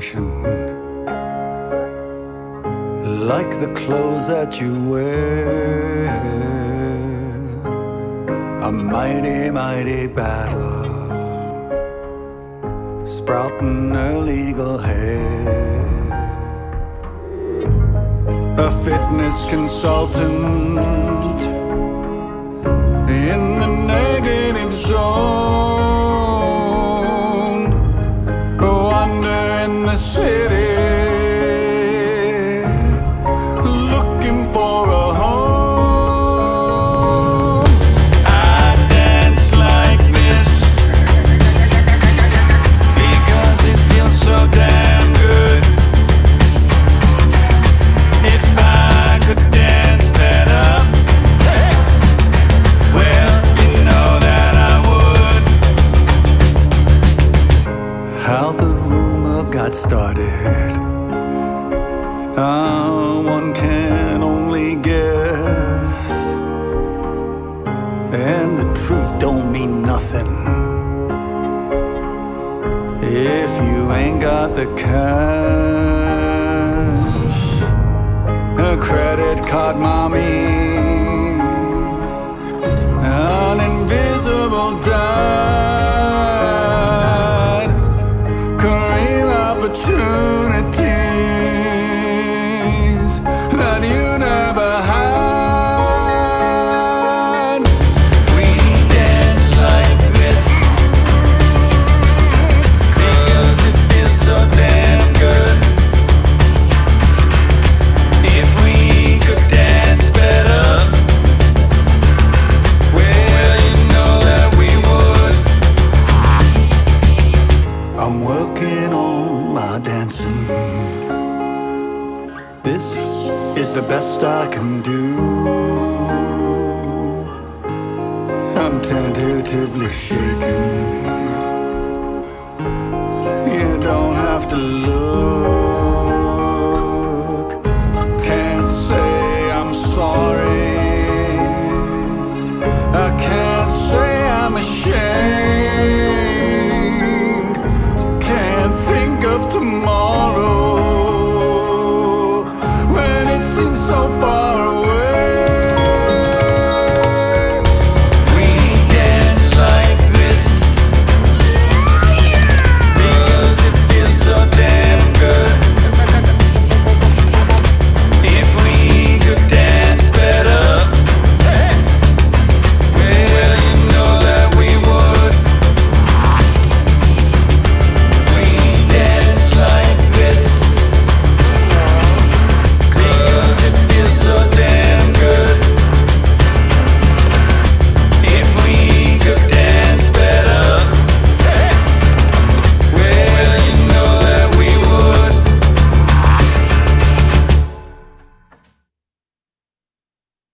function, like the clothes that you wear. A mighty, mighty battle, sprouting illegal hair. A fitness consultant in the negative zone, wander in the city, looking for a home. I dance like this because it feels so damn good. If I could dance better, well, you know that I would. How the rumor got started, one can only guess, and the truth don't mean nothing if you ain't got the cash. A credit card mommy, an invisible dad, career opportunities that you never had. We dance like this because it feels so damn good. If we could dance better, well, you know that we would. I'm working on my dancing. This is the best I can do. I'm tentatively shaking. You don't have to look.